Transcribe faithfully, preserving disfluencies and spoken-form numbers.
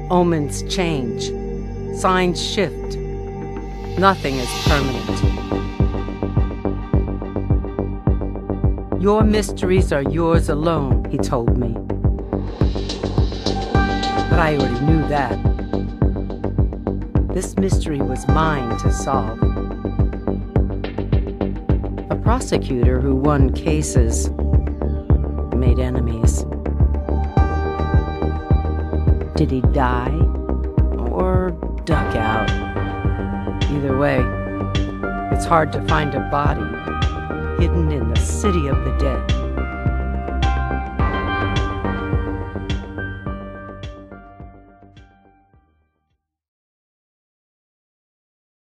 Omens change. Signs shift. Nothing is permanent. Your mysteries are yours alone, he told me. But I already knew that. This mystery was mine to solve. A prosecutor who won cases made enemies. Did he die or duck out? Either way, it's hard to find a body hidden in the city of the dead.